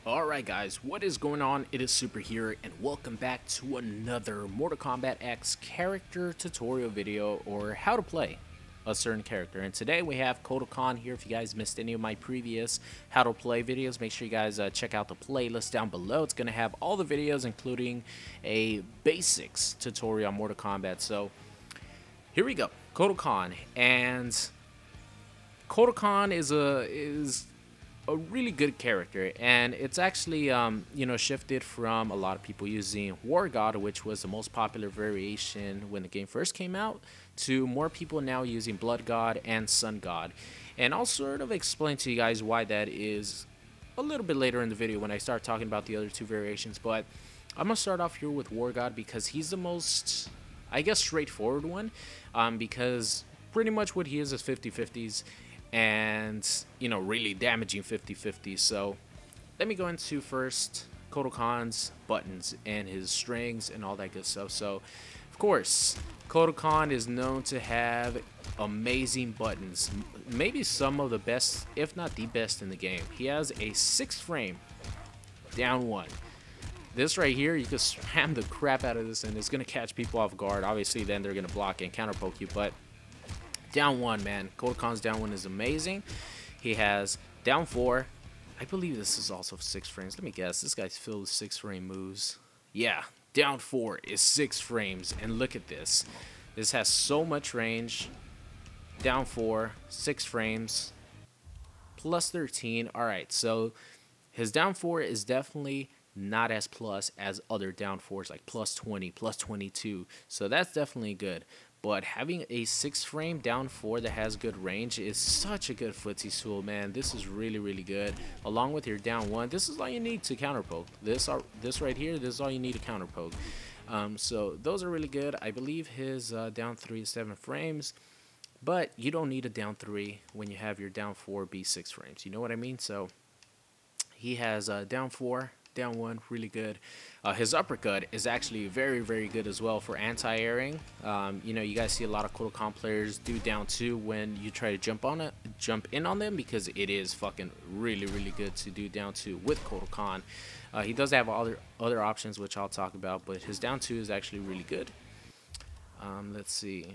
Alright guys, what is going on? It is Super here and welcome back to another Mortal Kombat X character tutorial video, or how to play a certain character. And today we have Kotal Kahn here. If you guys missed any of my previous how to play videos, make sure you guys check out the playlist down below. It's going to have all the videos including a basics tutorial on Mortal Kombat. So here we go, Kotal Kahn. And Kotal Kahn is a really good character, and it's actually shifted from a lot of people using War God, which was the most popular variation when the game first came out, to more people now using Blood God and Sun God. And I'll sort of explain to you guys why that is a little bit later in the video when I start talking about the other two variations. But I'm gonna start off here with War God because he's the most, I guess, straightforward one, because pretty much what he is 50-50s, and really damaging 50-50. So let me go into first Kotal Kahn's buttons and his strings and all that good stuff. So of course Kotal Kahn is known to have amazing buttons, maybe some of the best, if not the best in the game. He has a 6 frame down 1. This right here, you can spam the crap out of this and it's gonna catch people off guard. Obviously then they're gonna block and counter poke you, but down 1, man. Kotal Kahn's down 1 is amazing. He has down 4. I believe this is also 6 frames. Let me guess. This guy's filled with 6 frame moves. Yeah, down 4 is 6 frames. And look at this. This has so much range. Down 4, 6 frames. Plus 13. Alright, so his down 4 is definitely not as plus as other down 4s like plus 20, plus 22. So that's definitely good. But having a 6 frame down 4 that has good range is such a good footsie tool, man. This is really, really good. Along with your down 1, this is all you need to counter poke. This right here, this is all you need to counter poke. So those are really good. I believe his down 3 is 7 frames. But you don't need a down 3 when you have your down 4 be 6 frames. You know what I mean? So he has down 4. Down 1, really good. His uppercut is actually very, very good as well for anti-airing. You guys see a lot of Kotal Kahn players do down 2 when you try to jump in on them, because it is fucking really, really good to do down 2 with Kotal Kahn. He does have other options which I'll talk about, but his down 2 is actually really good. Let's see.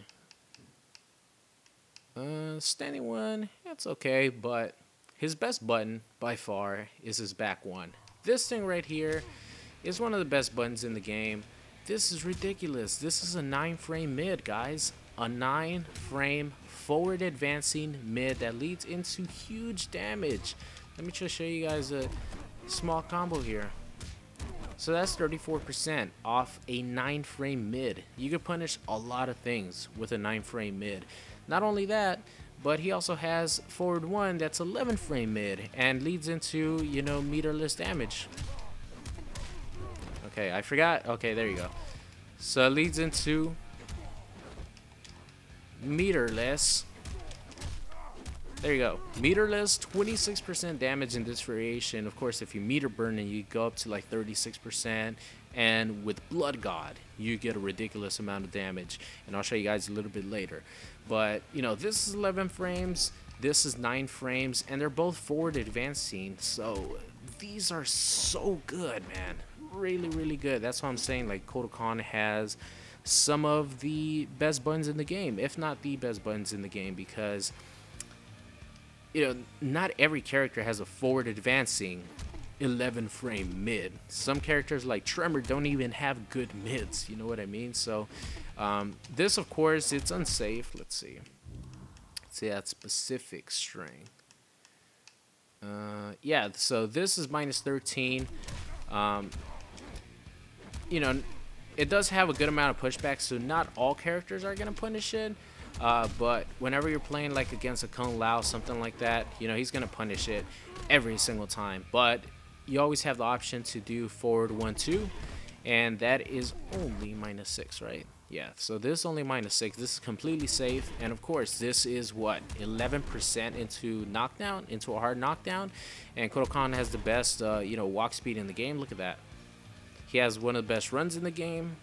Standing 1, that's okay, but his best button by far is his back 1. This thing right here is one of the best buttons in the game. This is ridiculous. This is a 9 frame mid, guys. A 9 frame forward advancing mid that leads into huge damage. Let me just show you guys a small combo here. So that's 34% off a 9 frame mid. You can punish a lot of things with a 9 frame mid. Not only that, but he also has forward 1 that's 11 frame mid and leads into, meterless damage. Okay, I forgot. Okay, there you go. So it leads into meterless. There you go. Meterless, 26% damage in this variation. Of course, if you meter burn and you go up to like 36%. And with Blood God, you get a ridiculous amount of damage. And I'll show you guys a little bit later. But, this is 11 frames. This is 9 frames. And they're both forward advancing. So, these are so good, man. Really, really good. That's why I'm saying, like, Kotal Kahn has some of the best buttons in the game. If not the best buttons in the game. Because, not every character has a forward advancing 11 frame mid. Some characters like Tremor don't even have good mids, you know what I mean? So this, of course, it's unsafe. Let's see that specific string. Yeah, so this is minus 13. It does have a good amount of pushback, so not all characters are gonna punish it. But whenever you're playing like against a Kung Lao, something like that, he's gonna punish it every single time. But you always have the option to do forward 1-2, and that is only minus 6, right? Yeah, so this is only minus 6. This is completely safe, and of course this is what, 11% into knockdown, into a hard knockdown. And Kotal Kahn has the best walk speed in the game. Look at that. He has one of the best runs in the game.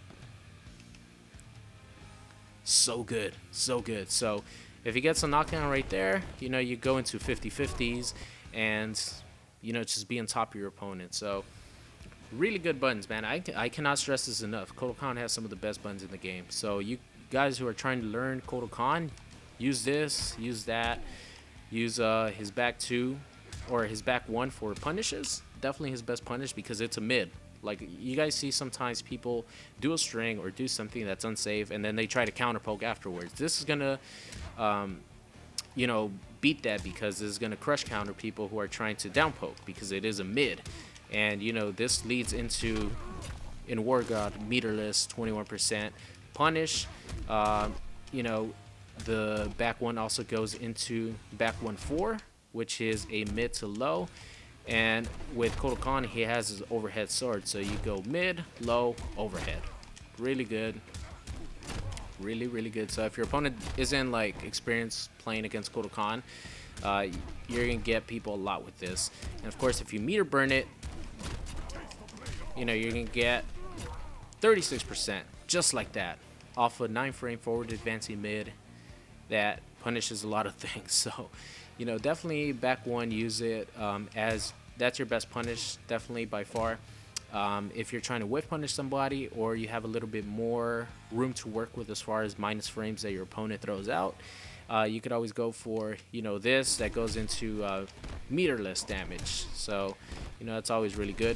So good, so good. So if he gets a knockdown right there, you go into 50-50s, and you know, just be on top of your opponent. So really good buttons, man. I cannot stress this enough. Kotal Kahn has some of the best buttons in the game. So you guys who are trying to learn Kotal Kahn, use this, use that, use his back 2 or his back 1 for punishes. Definitely his best punish because it's a mid. Like, you guys see sometimes people do a string or do something that's unsafe, and then they try to counter poke afterwards. This is gonna, you know, beat that, because this is gonna crush counter people who are trying to down poke, because it is a mid. And you know, this leads into, in War God, meterless 21% punish. You know, the back 1 also goes into back 1-4, which is a mid to low. And with Kotal Kahn, he has his overhead sword, so you go mid, low, overhead. Really good. Really good. So if your opponent isn't like experienced playing against Kotal Kahn, you're gonna get people a lot with this. And of course, if you meter burn it, you know, you're gonna get 36%, just like that, off a 9-frame forward advancing mid that punishes a lot of things. So, you know, definitely back 1, use it as that's your best punish, definitely by far. If you're trying to whiff punish somebody, or you have a little bit more room to work with as far as minus frames that your opponent throws out, you could always go for, you know, this that goes into meterless damage. So, you know, that's always really good.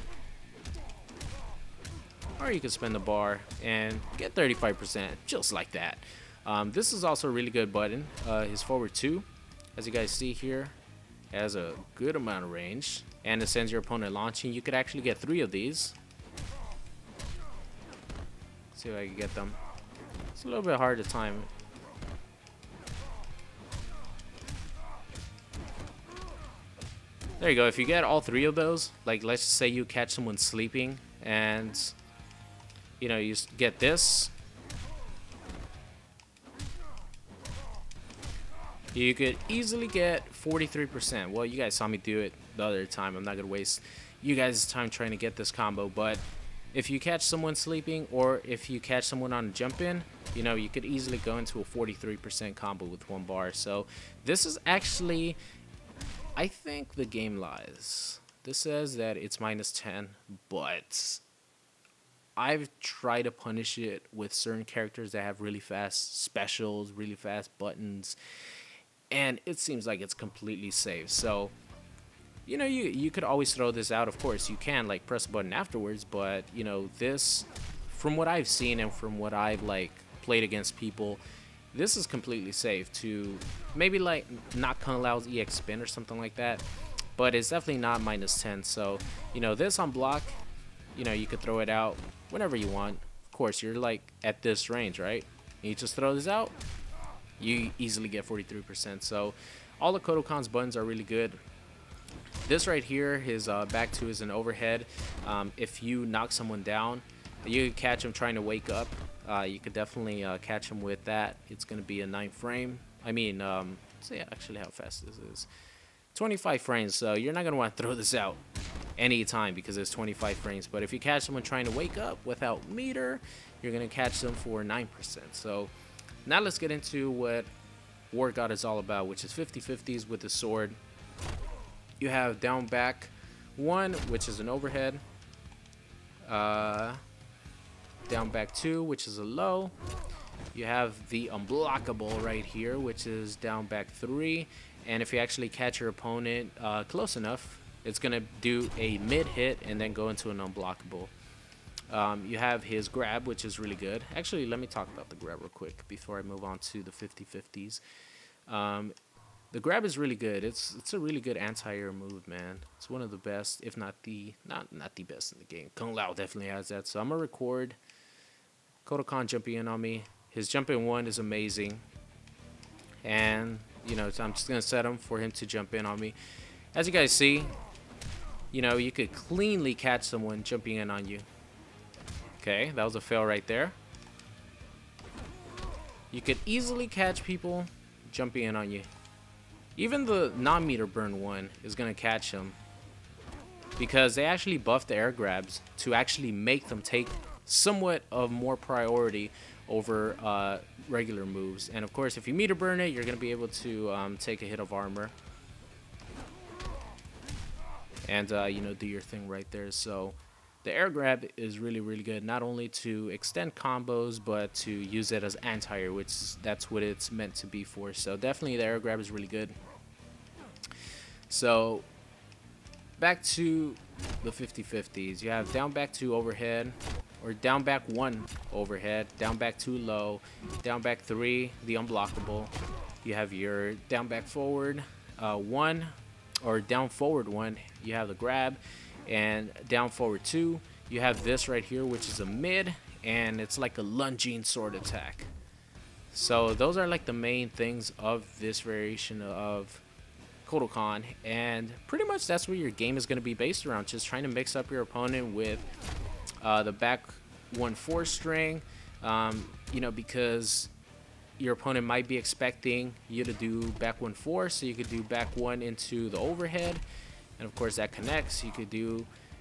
Or you can spend the bar and get 35%, just like that. This is also a really good button. His forward 2, as you guys see here, has a good amount of range, and it sends your opponent launching. You could actually get 3 of these. Let's see if I can get them. It's a little bit hard to time it. There you go. If you get all 3 of those, like let's just say you catch someone sleeping, and you know, you get this, you could easily get 43%. Well, you guys saw me do it the other time. I'm not gonna waste you guys' time trying to get this combo, but if you catch someone sleeping, or if you catch someone on a jump in, you know, you could easily go into a 43% combo with 1 bar. So this is actually, I think the game lies. This says that it's -10, but I've tried to punish it with certain characters that have really fast specials, really fast buttons, and it seems like it's completely safe. So, you know, you could always throw this out. Of course, you can like press a button afterwards, but you know, this, from what I've seen and from what I've like played against people, this is completely safe to maybe like not Kung Lao's EX spin or something like that, but it's definitely not -10. So, you know, this on block, you know, you could throw it out whenever you want. Of course, you're like at this range, right? You just throw this out, you easily get 43%. So all the Kotal Kahn's buttons are really good. This right here, his back 2 is an overhead. If you knock someone down, you could catch him trying to wake up. You could definitely catch him with that. It's going to be a 9 frame. I mean, see actually how fast this is. 25 frames, so you're not going to want to throw this out anytime because it's 25 frames. But if you catch someone trying to wake up without meter, you're going to catch them for 9%. So now let's get into what War God is all about, which is 50-50s with the sword. You have down back 1, which is an overhead. Down back 2, which is a low. You have the unblockable right here, which is down back 3. And if you actually catch your opponent close enough, it's going to do a mid hit and then go into an unblockable. You have his grab, which is really good. Actually, let me talk about the grab real quick before I move on to the 50-50s. The grab is really good. It's a really good anti-air move, man. It's one of the best, if not the not the best in the game. Kung Lao definitely has that. So I'm gonna record Kotal Kahn jumping in on me. His jumping 1 is amazing, and you know, so I'm just gonna set him for him to jump in on me. As you guys see, you know, you could cleanly catch someone jumping in on you. Okay, that was a fail right there. You could easily catch people jumping in on you. Even the non-meter burn one is going to catch him, because they actually buffed the air grabs to actually make them take somewhat of more priority over regular moves. And of course, if you meter burn it, you're going to be able to take a hit of armor. and you know, do your thing right there. So the air grab is really, really good, not only to extend combos, but to use it as anti-air, which that's what it's meant to be for. So definitely the air grab is really good. So back to the 50-50s. You have down back 2 overhead, or down back 1 overhead, down back 2 low, down back 3 the unblockable. You have your down back forward 1, or down forward 1, you have the grab, and down forward 2 you have this right here, which is a mid, and it's like a lunging sword attack. So those are like the main things of this variation of Kodokan, and pretty much that's what your game is going to be based around, just trying to mix up your opponent with the back 1-4 string, you know, because your opponent might be expecting you to do back 1-4, so you could do back 1 into the overhead, and of course that connects. You could do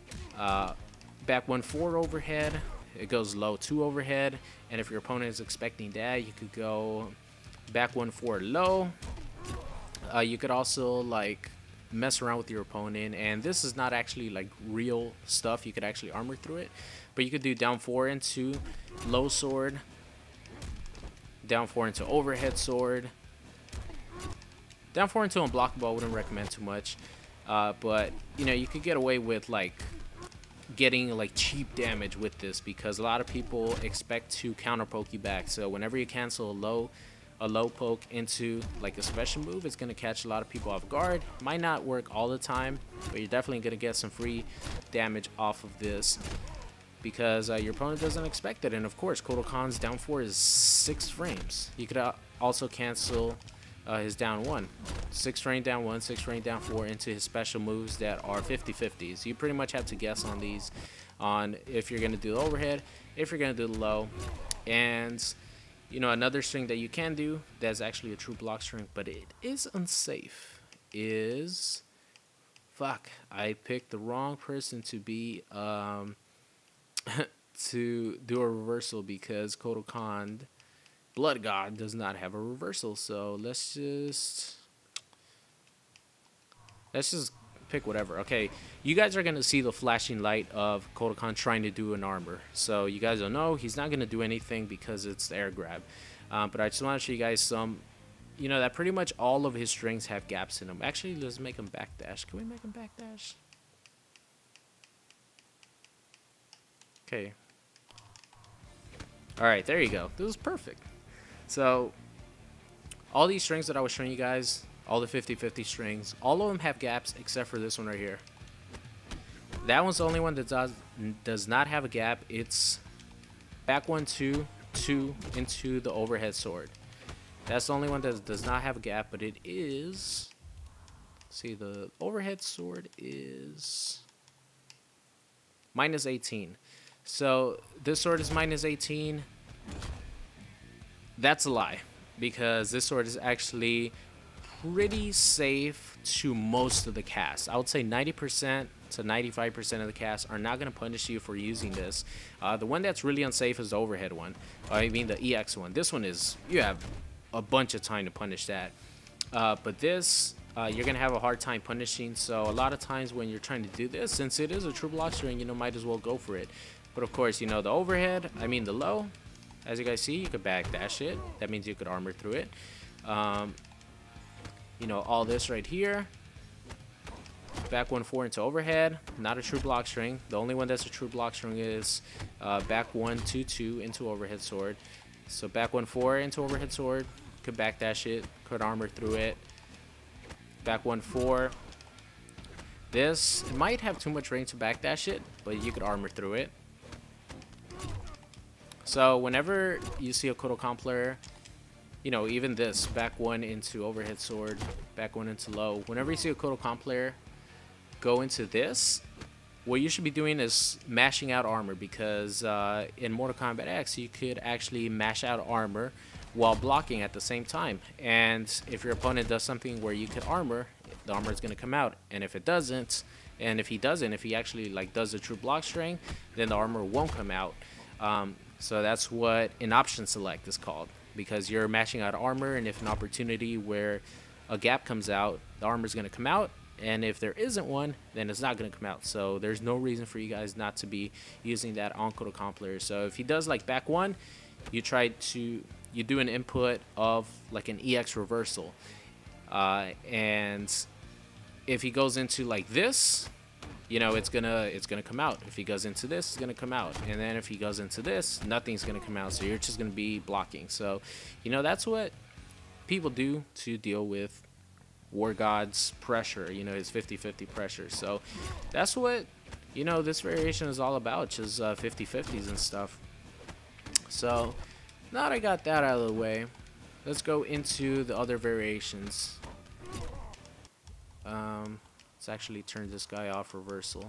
back 1-4 overhead, it goes low 2 overhead, and if your opponent is expecting that, you could go back 1-4 low. You could also like mess around with your opponent, and this is not actually like real stuff, you could actually armor through it, but you could do down 4 into low sword, down 4 into overhead sword, down 4 into unblockable. I wouldn't recommend too much, but you know, you could get away with like getting like cheap damage with this, because a lot of people expect to counter poke you back. So whenever you cancel a low poke into like a special move, it's going to catch a lot of people off guard. Might not work all the time, but you're definitely going to get some free damage off of this, because your opponent doesn't expect it. And of course, Kodokan's down 4 is 6 frames. You could also cancel his down 1, 6 frame down 1, 6 frame down 4 into his special moves that are 50-50s. You pretty much have to guess on these, on if you're going to do the overhead, if you're going to do the low. And you know, another string that you can do that's actually a true block string, but it is unsafe, is... Fuck, I picked the wrong person to be, to do a reversal, because Kodokan Blood God does not have a reversal. So let's just pick whatever. Okay, you guys are going to see the flashing light of Kodokan trying to do an armor. So you guys don't know, he's not going to do anything because it's the air grab. But I just want to show you guys some, you know, that pretty much all of his strings have gaps in them. Actually, let's make him backdash. Can we make him backdash? Okay. Alright, there you go. This is perfect. So, all these strings that I was showing you guys, all the 50-50 strings, all of them have gaps except for this one right here. That one's the only one that does not have a gap. It's back 1-2, 2 into the overhead sword. That's the only one that does not have a gap, but it is... See, the overhead sword is -18. So this sword is -18. That's a lie, because this sword is actually pretty safe to most of the cast. I would say 90% to 95% of the cast are not going to punish you for using this. The one that's really unsafe is the overhead one. I mean the EX one. This one is, you have a bunch of time to punish that. But this, you're going to have a hard time punishing. So a lot of times when you're trying to do this, since it is a true block string, you know, might as well go for it. But of course, you know, the overhead, I mean the low, as you guys see, you could backdash it. That means you could armor through it. You know, all this right here, back 1-4 into overhead, not a true block string. The only one that's a true block string is back 1-2-2 into overhead sword. So back 1-4 into overhead sword, could backdash it, could armor through it. Back 1-4. This, it might have too much range to backdash it, but you could armor through it. So whenever you see a Kodokan player, you know, even this, back 1 into overhead sword, back 1 into low, whenever you see a Kodokan player go into this, what you should be doing is mashing out armor, because in Mortal Kombat X, you could actually mash out armor while blocking at the same time. And if your opponent does something where you could armor, the armor is going to come out. And if it doesn't, and if he actually like does a true block string, then the armor won't come out. So that's what an option select is called, because you're mashing out armor, and if an opportunity where a gap comes out, the armor is going to come out, and if there isn't one, then it's not going to come out. So there's no reason for you guys not to be using that on Kodokan player. So if he does like back one, you do an input of like an EX reversal, and if he goes into like this, you know, it's gonna come out. If he goes into this, it's gonna come out, and then if he goes into this, nothing's gonna come out. So you're just gonna be blocking. So, you know, that's what people do to deal with War God's pressure. You know, his 50-50 pressure. So that's what, you know, this variation is all about, just 50-50s and stuff. So now that I got that out of the way, let's go into the other variations. Let's actually turn this guy off reversal.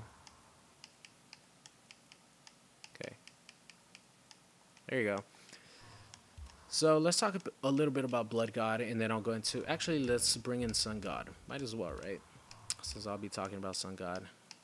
Okay. There you go. So let's talk a little bit about Blood God, and then I'll go into... Actually, let's bring in Sun God. Might as well, right? Since I'll be talking about Sun God.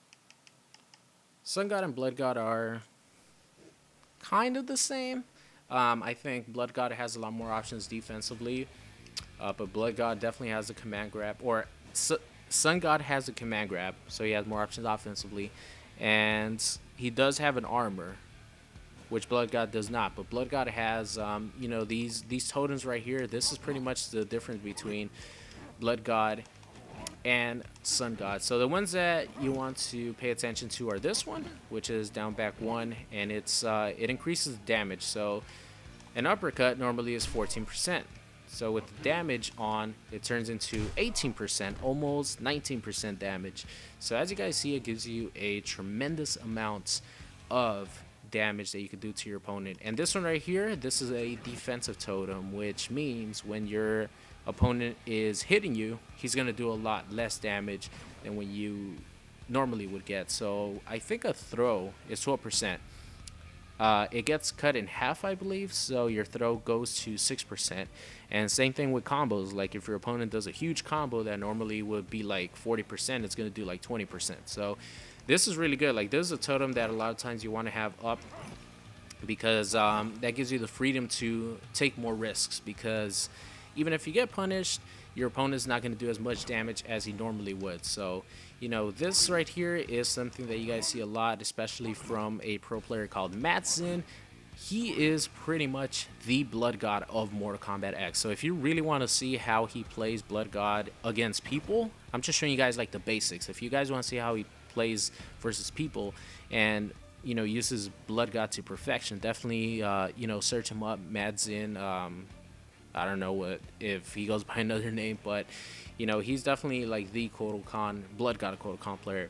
Sun God and Blood God are kind of the same. I think Blood God has a lot more options defensively, but Blood God definitely has a command grab, or Sun God has a command grab, so he has more options offensively, and he does have an armor, which Blood God does not. But Blood God has, you know, these totems right here. This is pretty much the difference between Blood God and Sun God. So the ones that you want to pay attention to are this one, which is down back one, and it increases damage. So an uppercut normally is 14%. So with the damage on, it turns into 18%, almost 19% damage. So as you guys see, it gives you a tremendous amount of damage that you can do to your opponent. And this one right here, this is a defensive totem, which means when your opponent is hitting you, he's going to do a lot less damage than when you normally would get. So I think a throw is 12%. It gets cut in half, I believe, so your throw goes to 6%. And same thing with combos. Like if your opponent does a huge combo that normally would be like 40%, it's going to do like 20%. So this is really good. Like, this is a totem that a lot of times you want to have up, because that gives you the freedom to take more risks, because even if you get punished, your opponent's not going to do as much damage as he normally would. So, you know, this right here is something that you guys see a lot, especially from a pro player called Madsen. He is pretty much the Blood God of Mortal Kombat X. So if you really want to see how he plays Blood God against people, I'm just showing you guys like the basics. If you guys want to see how he plays versus people and, you know, uses Blood God to perfection, definitely, you know, search him up, Madsen. I don't know if he goes by another name, but, you know, he's definitely like the Kodokan, Blood God Kodokan player.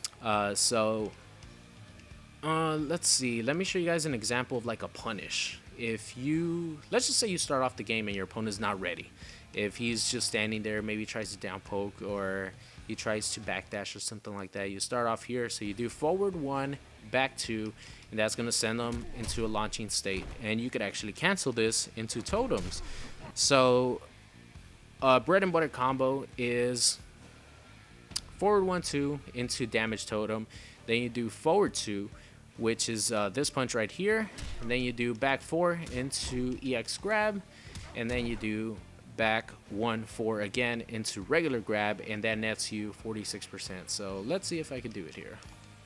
Let's see. Let me show you guys an example of like a punish. If you, let's just say you start off the game and your opponent's not ready. If he's just standing there, maybe tries to down poke, or he tries to backdash or something like that. You start off here, so you do forward 1, back 2, and that's going to send them into a launching state. And you could actually cancel this into totems. So bread and butter combo is forward 1, 2 into damage totem. Then you do forward 2, which is this punch right here. And then you do back 4 into EX grab. And then you do back 1, 4 again into regular grab. And that nets you 46%. So let's see if I can do it here.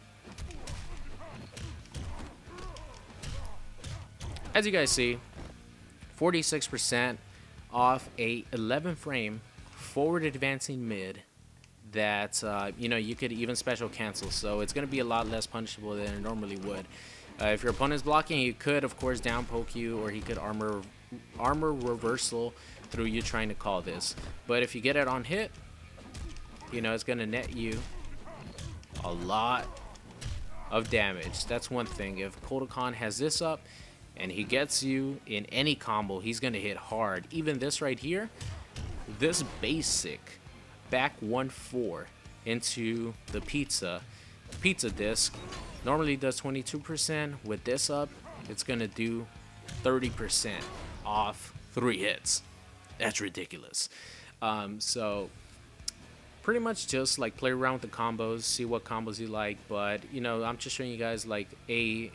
As you guys see, 46% off a 11 frame forward advancing mid that, you know, you could even special cancel. So it's going to be a lot less punishable than it normally would. If your opponent's blocking, he could, of course, down poke you, or he could armor reversal through you trying to call this. But if you get it on hit, you know, it's going to net you a lot of damage. That's one thing. If Kodokan has this up and he gets you in any combo, he's going to hit hard. Even this right here, this basic back 1-4 into the pizza disc normally does 22%. With this up, it's going to do 30% off 3 hits. That's ridiculous. So pretty much just like play around with the combos, see what combos you like. But, you know, I'm just showing you guys like a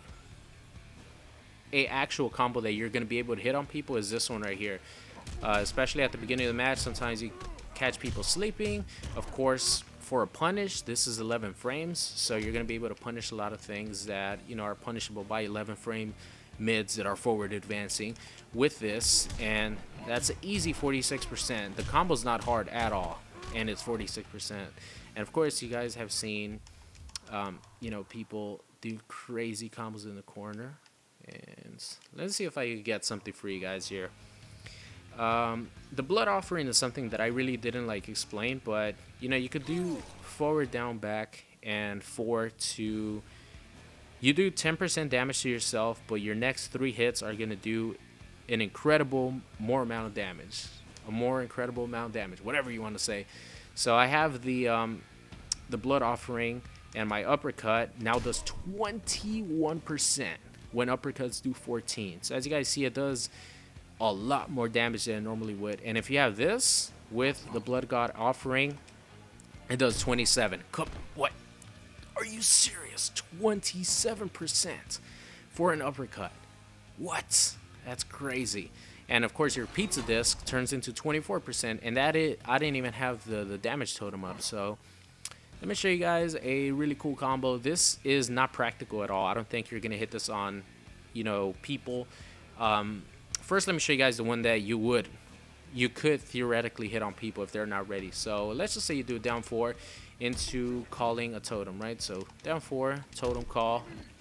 actual combo that you're going to be able to hit on people is this one right here. Especially at the beginning of the match, sometimes you catch people sleeping. Of course, for a punish, this is 11 frames, so you're going to be able to punish a lot of things that, you know, are punishable by 11 frame mids that are forward advancing with this, and that's an easy 46%. The combo's not hard at all, and it's 46%. And of course, you guys have seen, you know, people do crazy combos in the corner. And let's see if I can get something for you guys here. The blood offering is something that I really didn't like explain, but you know, you could do forward, down, back, and 4 to, you do 10% damage to yourself, but your next 3 hits are gonna do an incredible more amount of damage, whatever you want to say. So I have the blood offering, and my uppercut now does 21% when uppercuts do 14. So as you guys see, it does a lot more damage than it normally would. And if you have this with the Blood God offering, it does 27. What? Are you serious? 27% for an uppercut. What? That's crazy. And of course, your pizza disc turns into 24%, and I didn't even have the damage totem up. So let me show you guys a really cool combo. This is not practical at all. I don't think you're gonna hit this on, you know, people. First, let me show you guys the one that you could theoretically hit on people if they're not ready. So let's just say you do down 4 into calling a totem, right? So down 4, totem call.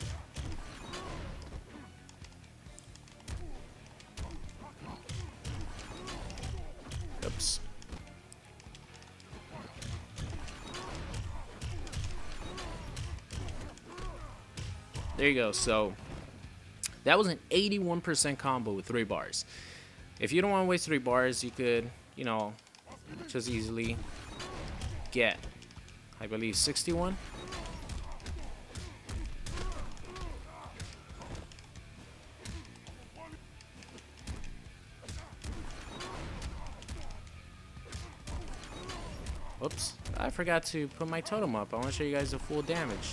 Oops. There you go. So that was an 81% combo with 3 bars. If you don't want to waste 3 bars, you could, you know, just easily get, I believe, 61. Whoops, I forgot to put my totem up. I want to show you guys the full damage.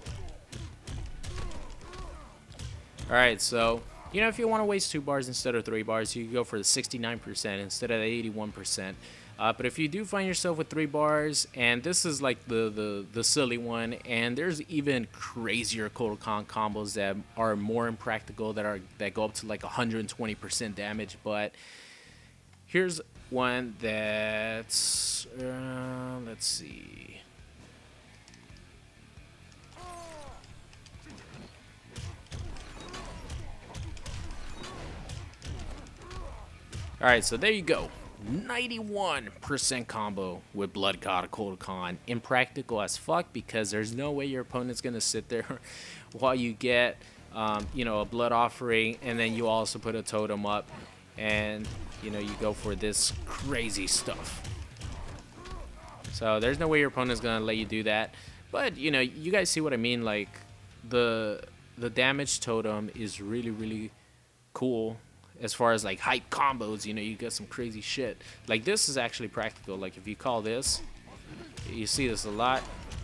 Alright, so, you know, if you want to waste 2 bars instead of 3 bars, you can go for the 69% instead of the 81%. But if you do find yourself with 3 bars, and this is like the silly one, and there's even crazier Kodokan combos that are more impractical, that go up to like 120% damage, but here's one that's, let's see. Alright, so there you go. 91% combo with Blood God Kodokan. Impractical as fuck, because there's no way your opponent's gonna sit there while you get, you know, a blood offering, and then you also put a totem up, and you know, you go for this crazy stuff. So there's no way your opponent's gonna let you do that. But you know, you guys see what I mean. Like the damage totem is really cool. As far as like hype combos, you know, you get some crazy shit. Like this is actually practical. Like if you call this, you see this a lot.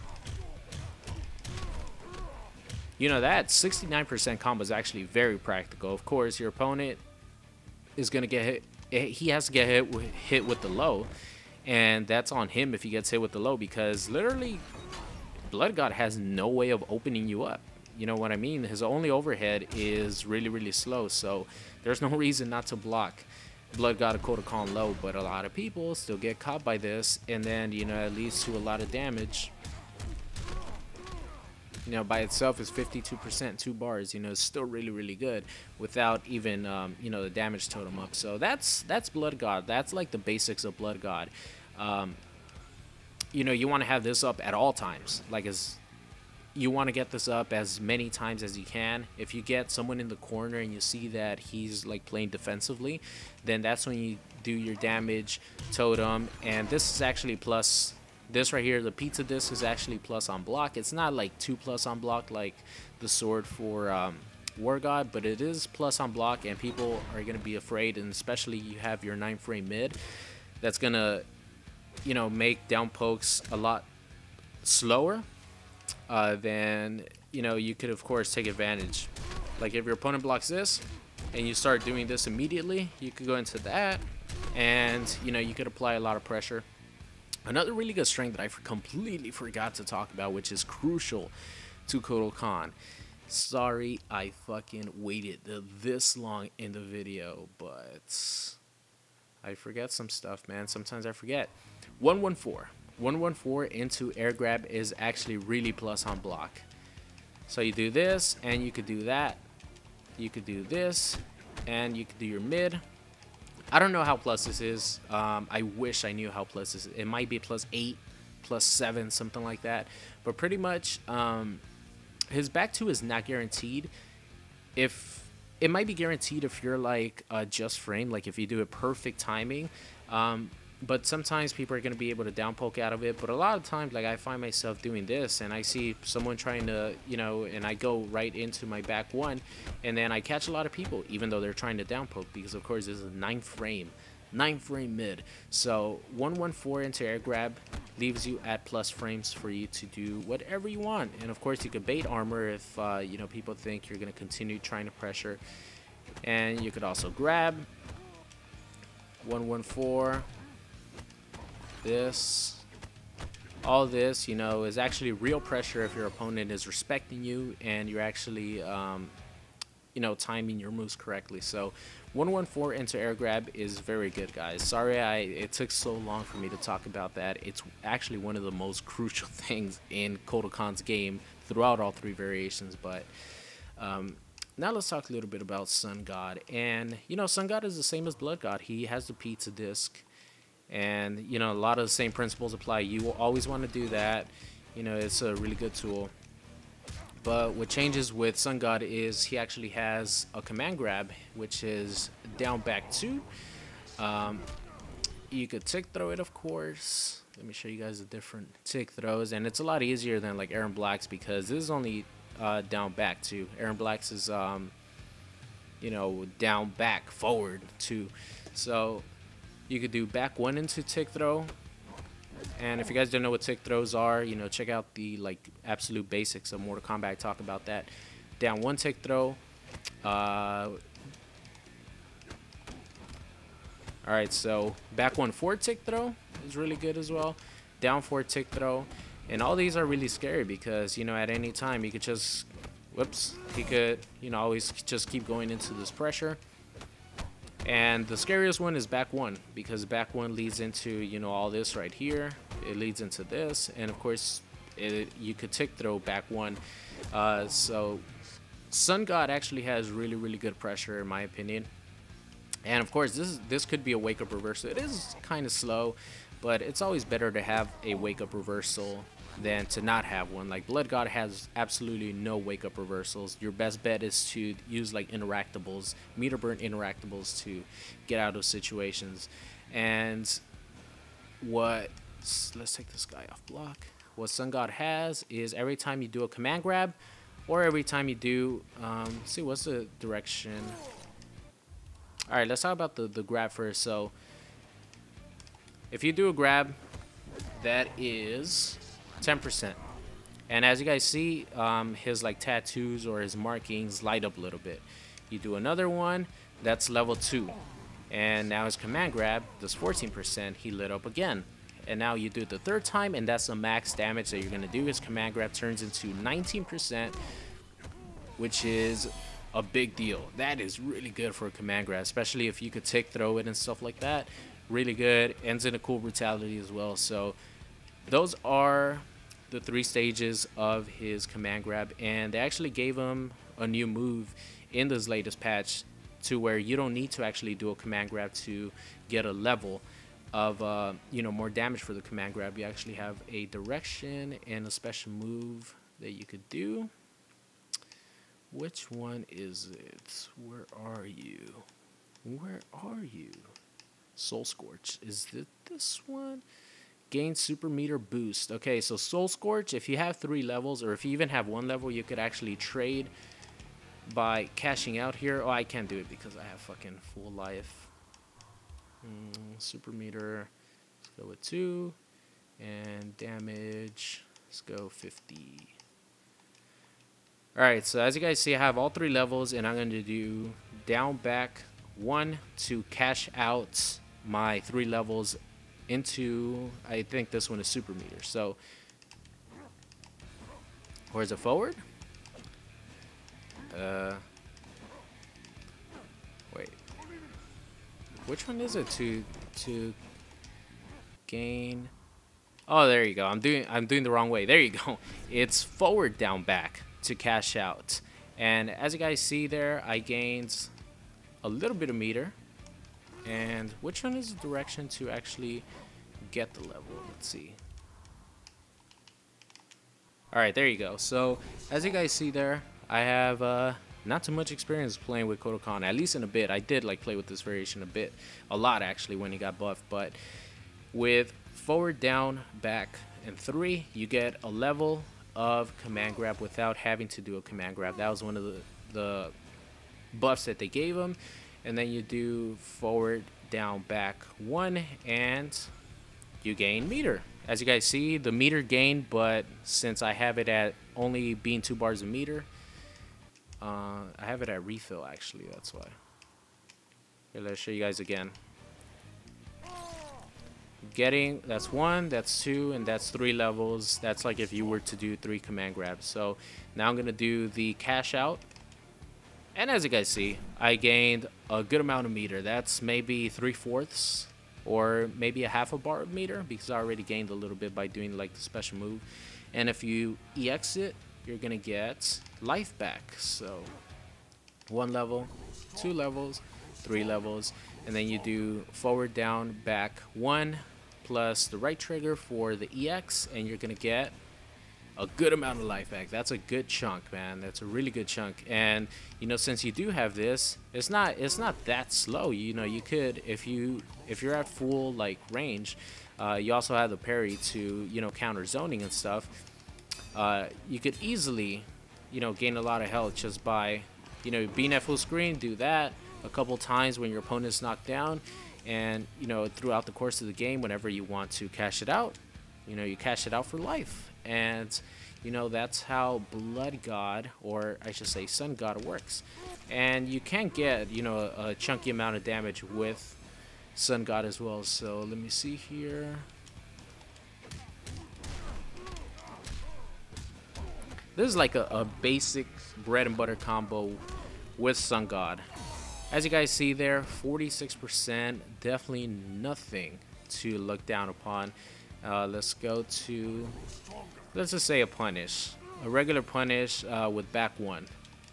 You know, that 69% combo is actually very practical. Of course, your opponent is gonna get hit. He has to get hit with the low, and that's on him if he gets hit with the low, because literally, Blood God has no way of opening you up. You know what I mean? His only overhead is really slow, so there's no reason not to block Blood God Kodokan low. But a lot of people still get caught by this, and then, you know, it leads to a lot of damage. You know, by itself is 52%, 2 bars. You know, it's still really good without even, you know, the damage totem up. So that's Blood God. That's like the basics of Blood God. You know, you want to have this up at all times. Like, you want to get this up as many times as you can. If you get someone in the corner and you see that he's like playing defensively, then that's when you do your damage totem. And this is actually plus. This right here, the pizza disc, is actually plus on block. It's not like 2+ on block like the sword for War God, but it is plus on block, and people are going to be afraid, and especially you have your 9-frame mid that's going to, you know, make down pokes a lot slower. Then, you know, you could of course take advantage. Like if your opponent blocks this and you start doing this immediately, you could go into that, and you know, you could apply a lot of pressure. Another really good strength that I completely forgot to talk about, which is crucial to Kotal Khan. Sorry I fucking waited this long in the video, but I forget some stuff, man. Sometimes I forget. 114. 114 into air grab is actually really plus on block. So you do this, and you could do that. You could do this, and you could do your mid. I don't know how plus this is. I wish I knew how plus this is. It might be plus 8, plus 7, something like that. But pretty much, his back 2 is not guaranteed. If it might be guaranteed if you're like just frame, like if you do it perfect timing. But sometimes people are going to be able to down poke out of it. But a lot of times, like I find myself doing this and I see someone trying to, you know, and I go right into my back 1 and then I catch a lot of people, even though they're trying to down poke, because of course this is a 9 frame mid. So 114 into air grab leaves you at plus frames for you to do whatever you want. And of course you could bait armor if, you know, people think you're going to continue trying to pressure. And you could also grab 114. All this, you know, is actually real pressure if your opponent is respecting you and you're actually, you know, timing your moves correctly. So 114 into air grab is very good, guys. Sorry it took so long for me to talk about that. It's actually one of the most crucial things in Kotal Khan's game throughout all 3 variations. But now let's talk a little bit about Sun God. And, you know, Sun God is the same as Blood God. He has the pizza disc. And, you know, a lot of the same principles apply. You will always want to do that. You know, it's a really good tool. But what changes with Sun God is he actually has a command grab, which is down back 2. You could tick throw it, of course. Let me show you guys the different tick throws. And it's a lot easier than like Erron Black's, because this is only down back 2. Erron Black's is, you know, down back forward 2. So you could do back 1 into tick throw. And if you guys don't know what tick throws are, you know, check out the like absolute basics of Mortal Kombat. Talk about that. Down 1 tick throw. Alright, so back 1 4 tick throw is really good as well. Down 4 tick throw. And all these are really scary because, you know, at any time you could just, whoops, he could, you know, always just keep going into this pressure. And the scariest one is back 1, because back 1 leads into, you know, all this right here. It leads into this, and of course you could tick throw back 1. So Sun God actually has really good pressure in my opinion. And of course this could be a wake up reversal. It is kind of slow, but it's always better to have a wake up reversal than to not have one. Like Blood God has absolutely no wake up reversals. Your best bet is to use like interactables, meter burn interactables, to get out of situations. And let's take this guy off block. What Sun God has is every time you do a command grab, or every time you do let's see, what's the direction? All right, let's talk about the grab first. So if you do a grab, that is 10%. And as you guys see, his like tattoos or his markings light up a little bit. You do another one, that's level 2. And now his command grab does 14%, he lit up again. And now you do it the 3rd time, and that's the max damage that you're gonna do. His command grab turns into 19%, which is a big deal. That is really good for a command grab, especially if you could tick throw it and stuff like that. Really good, ends in a cool brutality as well. So those are the 3 stages of his command grab, and they actually gave him a new move in this latest patch to where you don't need to actually do a command grab to get a level of you know, more damage for the command grab. You actually have a direction and a special move that you could do. Which one is it? Where are you? Where are you? Soul Scorch. Is it this one? Gain super meter boost. Okay, so Soul Scorch, if you have 3 levels, or if you even have 1 level, you could actually trade by cashing out here. Oh, I can't do it because I have fucking full life. Super meter, let's go with 2. And damage, let's go 50. Alright, so as you guys see, I have all 3 levels, and I'm going to do down back 1 to cash out my 3 levels into, I think this one is super meter. So, or is it forward? Wait. Which one is it to gain? Oh, there you go. I'm doing the wrong way. There you go. It's forward, down, back to cash out. And as you guys see there, I gained a little bit of meter. And which one is the direction to actually get the level? Let's see. Alright, there you go. So, as you guys see there, I have not too much experience playing with Kotal Kahn, at least in a bit. I did like play with this variation a lot actually when he got buffed. But with forward, down, back, and 3, you get a level of command grab without having to do a command grab. That was one of the buffs that they gave him. And then you do forward, down, back 1, and you gain meter. As you guys see, the meter gained, but since I have it at only being 2 bars of meter, I have it at refill actually, that's why. Here, let's show you guys again. Getting, that's 1, that's 2, and that's 3 levels. That's like if you were to do 3 command grabs. So now I'm gonna do the cash out. And as you guys see, I gained a good amount of meter. That's maybe 3/4 or maybe a half a bar of meter, because I already gained a little bit by doing like the special move. And if you EX it, you're gonna get life back. So 1 level, 2 levels, 3 levels, and then you do forward, down, back 1 plus the right trigger for the EX, and you're gonna get a good amount of life back. That's a good chunk, man. That's a really good chunk. And you know, since you do have this, it's not that slow. You know, you could, if you're at full like range, you also have the parry to, you know, counter zoning and stuff. You could easily, you know, gain a lot of health just by, you know, being at full screen. Do that a couple times when your opponent's knocked down, and you know, throughout the course of the game, whenever you want to cash it out, you know, you cash it out for life. And you know, that's how Blood God, or I should say Sun God, works. And you can get, you know, a chunky amount of damage with Sun God as well. So let me see here. This is like a basic bread and butter combo with Sun God. As you guys see there, 46%, definitely nothing to look down upon. Let's go to, let's just say a punish. A regular punish with back 1.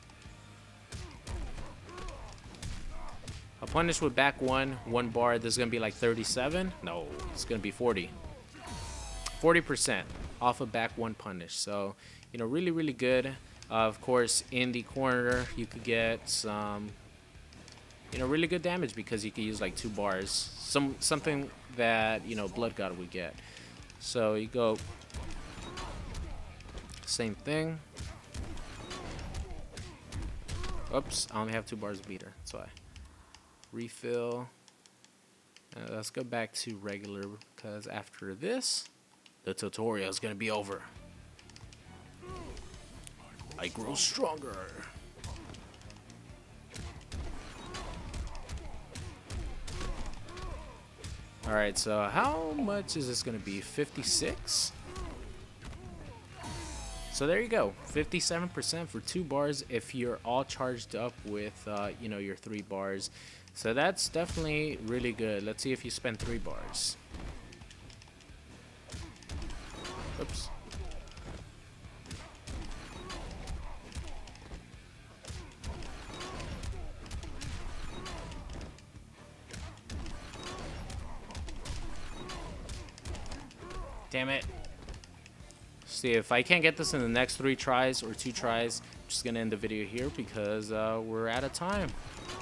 A punish with back 1 bar, this is going to be like 37. No, it's going to be 40. 40% off of back 1 punish. So, you know, really, really good. Of course, in the corner, you could get some, you know, really good damage because you could use like 2 bars. Something that, you know, Blood God would get. So you go, same thing. Oops, I only have 2 bars of meter, that's why. Refill. Let's go back to regular, because after this, the tutorial is going to be over. I grow stronger. Alright, so how much is this going to be? 56? So there you go. 57% for 2 bars if you're all charged up with, you know, your 3 bars. So that's definitely really good. Let's see if you spend 3 bars. Oops. Damn it. See, if I can't get this in the next 3 tries or 2 tries, I'm just gonna end the video here because we're out of time.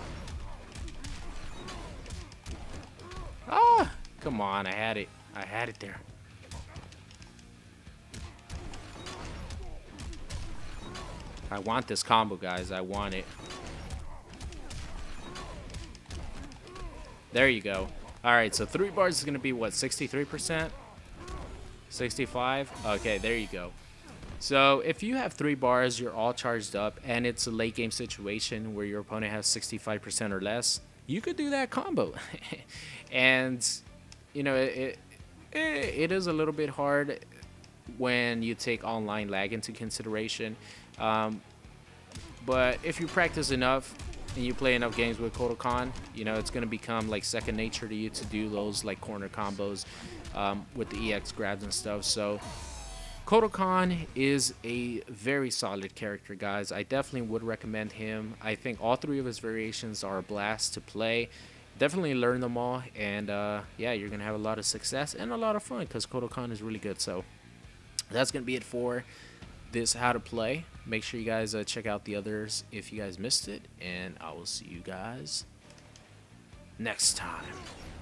Ah, come on, I had it. I had it there. I want this combo, guys. I want it. There you go. Alright, so 3 bars is gonna be what, 63%? 65? Okay, there you go. So if you have 3 bars, you're all charged up, and it's a late game situation where your opponent has 65% or less, you could do that combo. And you know, It is a little bit hard when you take online lag into consideration. Um, but if you practice enough and you play enough games with Kodokan, you know, it's going to become like second nature to you to do those like corner combos with the EX grabs and stuff. So Kodokan is a very solid character, guys. I definitely would recommend him. I think all three of his variations are a blast to play. Definitely learn them all, and yeah, you're gonna have a lot of success and a lot of fun because Kodokan is really good. So that's gonna be it for this how to play. Make sure you guys check out the others if you guys missed it, and I will see you guys next time.